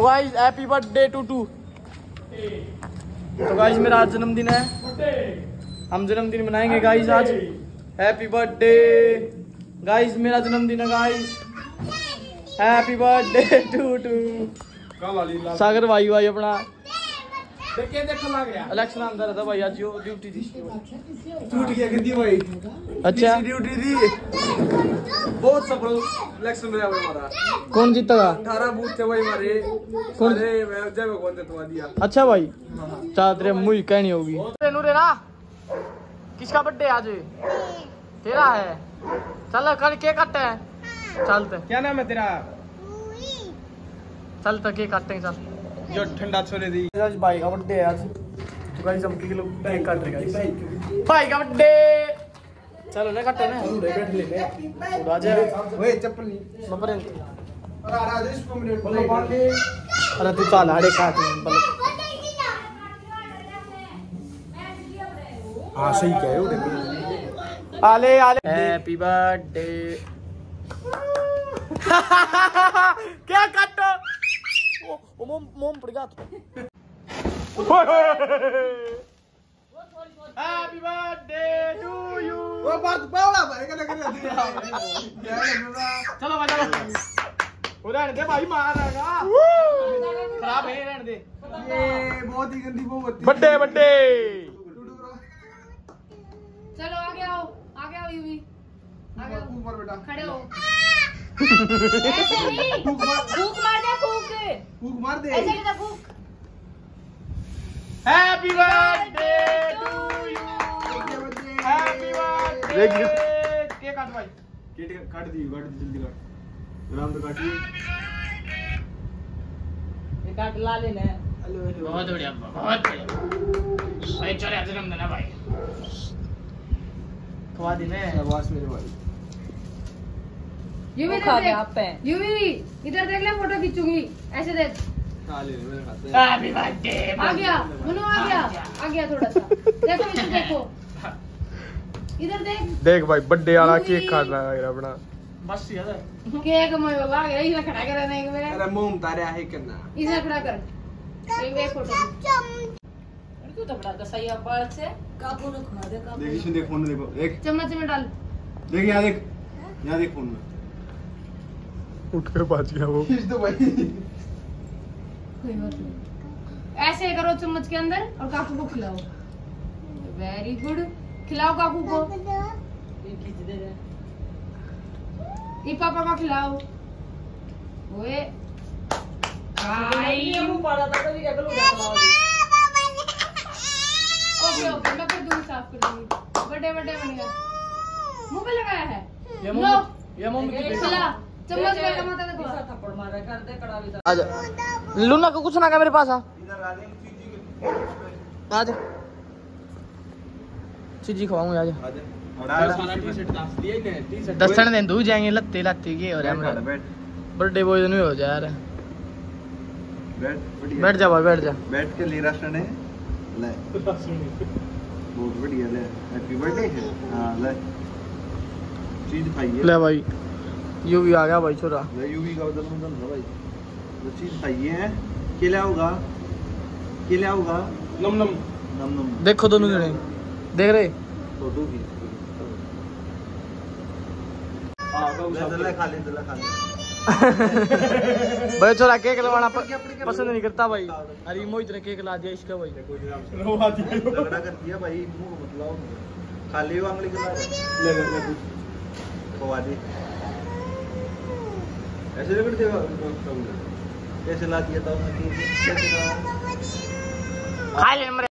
Guys happy birthday to. तो guys मेरा आज जन्मदिन है, हम जन्मदिन मनाएंगे गाइस आज। हैप्पी बर्थडे गाइस, मेरा जन्मदिन है guys. Happy birthday to Sagar भाई अपना इलेक्शन अंदर रहता भाई, आज यो ड्यूटी थी, छूट गया कितनी भाई। अच्छा ड्यूटी थी, बहुत सफल इलेक्शन में हमारा। कौन जीतेगा? 18 बूथ थे भाई हमारे। कौन जय भगवान ने दिया। अच्छा भाई चादरे मुझे कहनी होगी। नूरे ना किसका बर्थडे आज? तेरा है। चल कर केक काटते हैं, चलते। क्या नाम है तेरा? चल तो केक काटते हैं, चल। जो ठंडा छोड़े दी। आज भाई का बर्थडे है आज, तो गाइस हम के लोग केक काट रहे गाइस। भाई का बर्थडे, चलो ना काटते ना। बैठ ले राजा ओए चप्पल नहीं नंबर। अरे राजेश को मिनट बोलो बांध दे। अरे तू चल आड़े काट बोलो। हां सही क्या है उड़े। आले आले हैप्पी बर्थडे। क्या काटो? ओ मोम पड़ गया। Happy birthday to you. वो बात पावड़ा भाई का कर दिया। चलो बजा लो। रहने दे भाई, मारेगा खराब है, रहने दे। ये बहुत ही गंदी वो होती है। बर्थडे चलो आगे आओ यूवी, आगे आओ। ऊपर बेटा खड़े हो। ऐसे नहीं, फूक मार दे, फूक मार दे। ऐसे नहीं फूक। Happy birthday to you. Happy birthday. Cake काट भाई। केक काट दी जल्दी काट। आराम से काटिए। ये काट ला लेना। बहुत बढ़िया भाई, चले जन्मदिन है भाई। खवा दी ने शाबाश मेरे भाई। यूवी यूवी इधर देख ले, फोटो खींचूंगी। ऐसे देख। Happy birthday. आ गया मनु, आ गया थोड़ा सा। देखो इधर देखो, इधर देख भाई बर्थडे वाला केक काट रहा है अपना। बस यार केक मैं बोला इसे खड़ा कर देना एक बार। अरे मुंह तारे है करना। इसे खड़ा कर, एक फोटो। तू तो बड़ा कसाई बाल से काबू न खा दे। देख इसमें देख, फोन में देखो, एक चम्मच में डाल। देख यहाँ देख फोन में। उठ कर पहुंच गया वो। खींच दो भाई। कोई बात नहीं, ऐसे करो चम्मच के अंदर और काकू को खिलाओ। वेरी गुड, खिलाओ काकू को। ये पापा को खिलाओ। ओए ओके मैं फिर दूध साफ कर दूंगी। बर्थडे बनेगा। मुंह पे लगाया है। ये मम्मी की खिला चम्मच में टमाटर देखो। थप्पड़ मारा कर दे कड़ा भी। आजा लूना को कुछ ना क्या मेरे पास आ। आजा चीजी खवाऊंगा। आजा दसन दिन दूर जाएंगे, लत्ते के और बर्थडे बॉय नहीं हो जा यार। बैठ जा भाई, बैठ जा। बैठ के ले राशन है ले। बहुत बढ़िया ले। हैप्पी बर्थडे है। हां ले चीज खाइए। ले भाई यूवी आ गया भाई छोरा। ले यूवी का जन्मदिन है भाई, वो चीज खाइए है। क्या होगा नम देखो दोनों जने देख रहे फोटो की। हां खा ले भाई छोरा केक लवाना पसंद नहीं करता भाई। अरे मोहित ने केक ला दिया इसका भाई। झगड़ा कर दिया भाई, मुंह मतलब खाली वांगली के ले खवा दे। ऐसे रगड़ देगा कैसे ला दिया था कैसे खा ले मरे।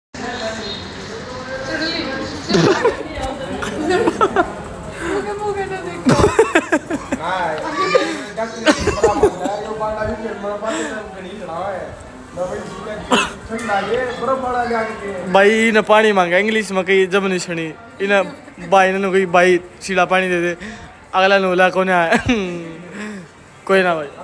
मुझे तो देखो। भाई ने पानी मांगा इंग्लिश में कही जब नहीं सुनी इन भाई ने कोई भाई सीधा पानी दे दे। अगला नोला कौन आया कोई ना भाई।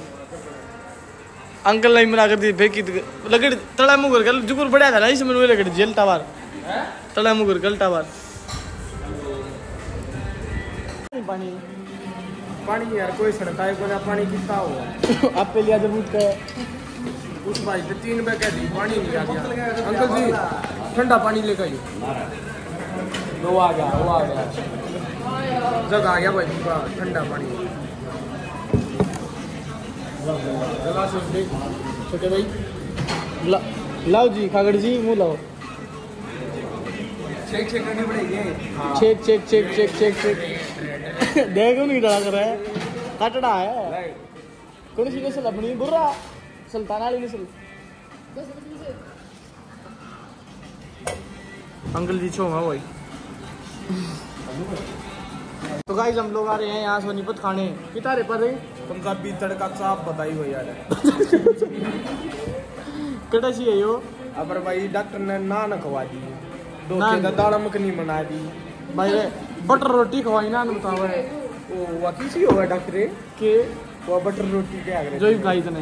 अंकल नहीं मना कर दी फेंकी लकड़ी तड़ा मुगर गल जुकुर बढ़िया था ना इसमें लकड़ी जेल टावर तड़ा मुगर गल टावर। पानी यार कोई सड़ता है कोई पानी कितना हो आप पे लिया जब उस भाई से 3 पैकेट दी पानी नहीं आ गया। अंकल जी ठंडा पानी लेकर आइए। वो आ गया जग आ गया भाई पूरा ठंडा पानी। छोटे भाई लाओ जी खागड़ जी मुँह लाओ। चेक करनी पड़ेगी। चेक देखो नहीं डरा कर रहा है कटड़ा है। कौन सी नस्ल अपनी बुर्रा सुल्तान वाली नस्ल। अंकल जी छो भाई। तो गाइस हम लोग आ रहे हैं यहाँ सोनीपत खाने कितारे पर पंजाबी तड़का चाप बताई हो यार। कटा सी है यो अबर भाई डॉक्टर ने नान खवा दी, दो नान? दाल मखनी बना दी भाई बटर रोटी खवाई ना बताओ है वो किसी होगा डॉक्टर के वो बटर रोटी क्या करे जो ही खाई तने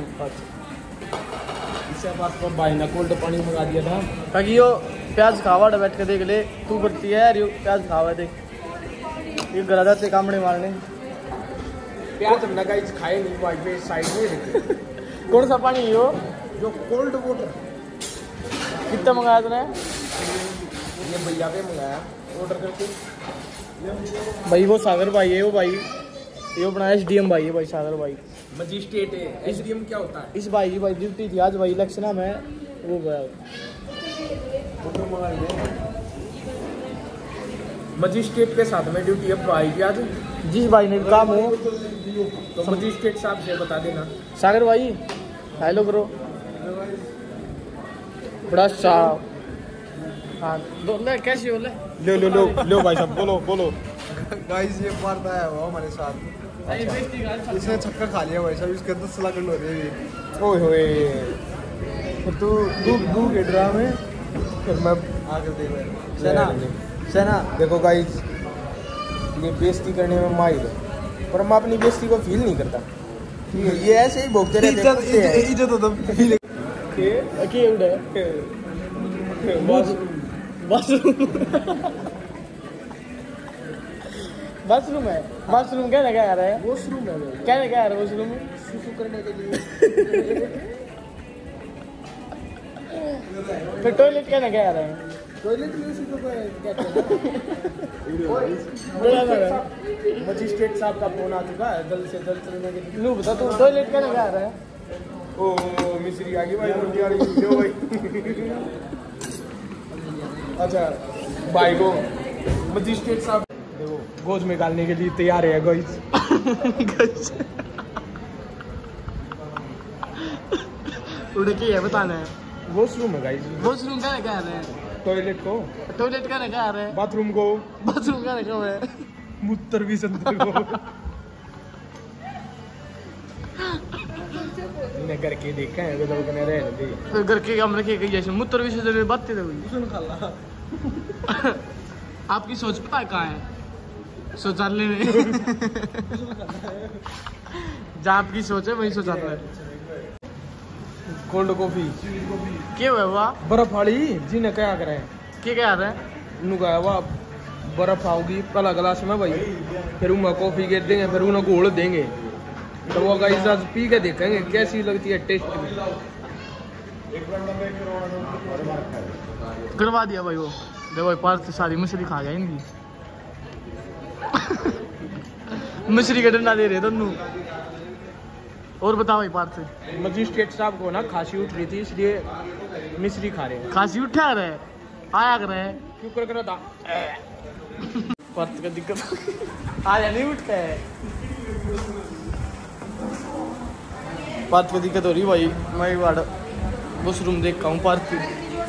इससे पास पर भाई ने कोल्ड पानी मंगा दिया था ताकि यो प्याज खावा बैठ के देख ले तू करती है यार यो प्याज खावा देख ये गला जाते कामड़े मारने। प्याज हमने गाइस खाए नहीं भाई पे साइड में रखे। कौन सा पानी यो जो कोल्ड वाटर कितना मंगाया तूने ये भैया पे मंगाया ऑर्डर करके। भाई वो सागर भाई है वो भाई ये बनाया SDM भाई है भाई सागर भाई। मजिस्ट्रेट है SDM क्या होता है? इस भाई की भाई ड्यूटी थी आज भाई इलेक्शन में वो गया। मजिस्ट्रेट के साथ में ड्यूटी है भाई की आज। जिस भाई ने काम हो तो मजिस्ट्रेट साहब से बता देना। सागर भाई हेलो करो बड़ा साहब। हाँ ले कैसी हो ले लो भाई साहब बोलो। गाइस ये मारता है वो हमारे साथ। इसने छक्का खा लिया भाई साहब। इसके 10 सेकंड हो रही है। ओए होए तू गू के ड्रामे फिर मैं आगे देख सेना देखो गाइस ये बेइज्जती करने में माहिर है पर मैं अपनी बेइज्जती को फील नहीं करता। ये ऐसे ही भोगते रहते हैं। इज्जत तो के उड़े बाथरूम है। बाथरूम क्या लगा रहा है? वॉशरूम है क्या लगा रहा है वॉशरूम? सुसु करने के लिए। फिर टॉयलेट क्या लगा रहा है? टॉयलेट में उसी को कहते हैं। मजिस्ट्रेट साहब का फोन आ चुका है जल्द से जल्द चलने के लिए। लू बता तू टॉयलेट क्या लगा रहा है? ओ मिस्री आ गई भाई रोटी आ रही है भाई। अच्छा भाई को मजिस्ट्रेट साहब देखो गोद में डालने के लिए तैयार है गाइस। उड़े की है बताना है। वॉशरूम है गाइस। वॉशरूम क्या लगा रहा है? टॉयलेट को टॉयलेट क्या लगा रहा है? बाथरूम को बाथरूम क्या लगा हुआ है? मूत्र भी संतर को इन्हें करके देखा है तो कने रह दे फिर घर के काम रखे गई ऐसे मूत्र विसर्जन में बातें तो हुई। सुन खाला आपकी सोच पता है कहाँ है? शौचालय में। जहाँ आपकी सोच है वही शौचालय है। कोल्ड कॉफी क्या हुआ हुआ? बर्फ वाली जी ने क्या करे क्या कह रहे हैं? उन्होंने हुआ बर्फ आओगी पहला गिलास में भाई फिर उन्हें कॉफी के देंगे फिर उन्हें घोल देंगे तो वो गाइस आज पी के देखेंगे कैसी लगती है टेस्ट में। करवा दिया भाई वो देखो भाई पार्थ सारी मछली खा गया इनकी। मछली का डंडा दे रहे दोनों। और बताओ भाई पार्थ मजिस्ट्रेट साहब को ना खांसी उठ रही थी इसलिए मिश्री खा रहे हैं। खांसी उठा रहे आया कर रहे क्यों कर रहा था पार्थ का दिक्कत आया नहीं उठता है। पार्थ की दिक्कत हो रही भाई। मैं वॉशरूम देख का हूँ पार्थ की।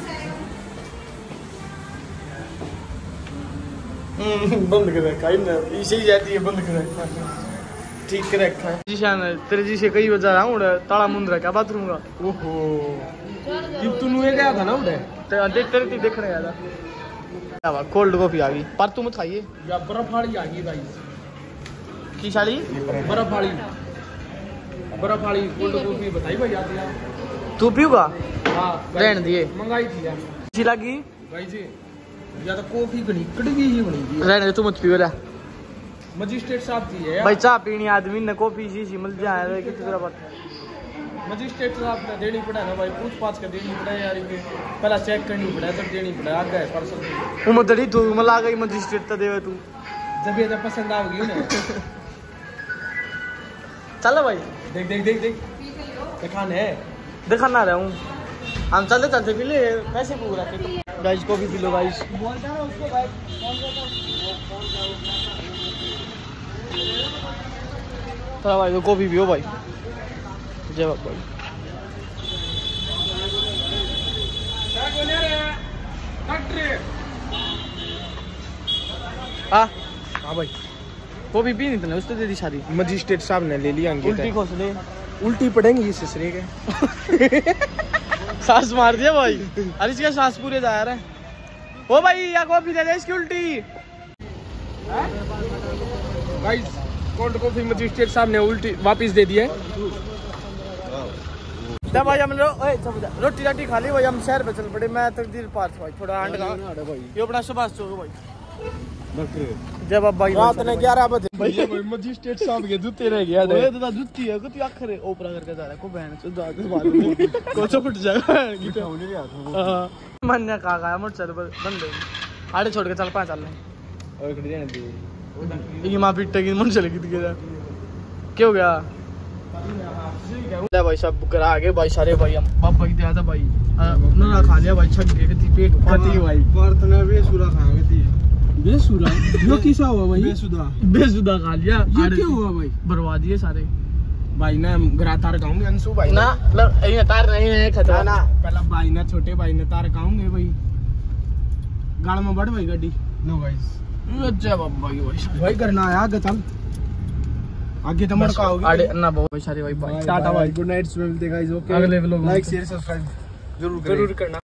बंद कर रखा है ना इसे ही जाती है बंद कर रखा ठीक कर रखा है। जी शान तेरे जी से कई बजा रहा हूँ ताला मुंद रखा बाथरूम का। ओहो तू गया था ना उधर देख तेरे देख रहे था। कोल्ड कॉफी आ गई पर तुम मत खाइए। या बर्फ वाली आ गई भाई की शाली बर्फ वाली कोल्ड कॉफी बताई भाई आती है। तू पीऊगा? हाँ रहने दिए मंगाई थी यार अच्छी लगी भाई जी या तो कॉफी बनी कड़वी ही बनी थी। रहने दे तू मत पियो। मजिस्ट्रेट साहब थी है भाई चाह पीनी आदमी ने कॉफी सी मिल जाए कितनी तरह बात। मजिस्ट्रेट साहब ने देनी पड़ा ना भाई, पूछ पाछ कर देनी पड़ा यार, इनके पहला चेक करनी पड़ा तब देनी पड़ा। आ गए पार्सल वो मदड़ी तू मला गई मजिस्ट्रेट तो देवे तू जब ये पसंद आ गई ना। चल भाई देख देख देख देख दिखाने है, दिखाना रहा हूँ हम। चलते चलते पी ले, पैसे पूरा गाइस को भी पी लो गाइस। थोड़ा भाई को भी पियो भाई। जय बाबा भाई। हाँ हाँ भाई वो भी पी नहीं तूने, उसने दे दी सारी। मजिस्ट्रेट साहब ने ले लिया अंकित उल्टी खोस ले, उल्टी पड़ेंगी इस ससरे के। सांस मार दिया भाई। अरे इसका सांस पूरे जा रहा है। ओ भाई या कॉफी दे दे इसकी उल्टी। गाइस कोल्ड कॉफी मजिस्ट्रेट साहब ने उल्टी वापस दे दिया है। भाई हम रोटी राटी खा ली भाई, हम शहर पे चल पड़े। मैं तकदीर पार भाई थोड़ा आंड का ये अपना सुभाष चौक भाई। जय बाबा रात ने 11 बजे भाई मजिस्ट्रेट साहब के जूते रह गया ओए दादा जुत्ती है कुछ आखिर ओपरा करके जा रहा है को बहन से जा के मार को चपट जाएगा। हां मन का गया मोटर चल बंद आड़े छोड़ के चल पा चल और खड़ी रहने दे ये मां पिटेगी मन चलेगी गया क्या हो गया। ले भाई सब करा आगे भाई सारे भाई हम पापा की दिया था भाई ना खा लिया भाई छक के थी पेट फटी भाई प्रार्थना बेसुरा खाएंगे थी। बेसुरा यो किसा हुआ भाई? बेसुदा खा लिया। ये क्या हुआ भाई? बर्बाद दिए सारे भाई ना ग्रा तार गाऊंगे अंशु भाई ना ये तार नहीं है खतरा ना पहला भाई ना छोटे भाई ने तार गाऊंगे भाई गाल में बढ़ भाई गाड़ी नो गाइस जय बाबा की भाई भाई करना आया आगे चल आगे तो मड़का होगी आड़े ना बहुत सारे भाई टाटा भाई गुड नाइट। मिलते गाइस ओके अगले व्लॉग लाइक शेयर सब्सक्राइब जरूर करना।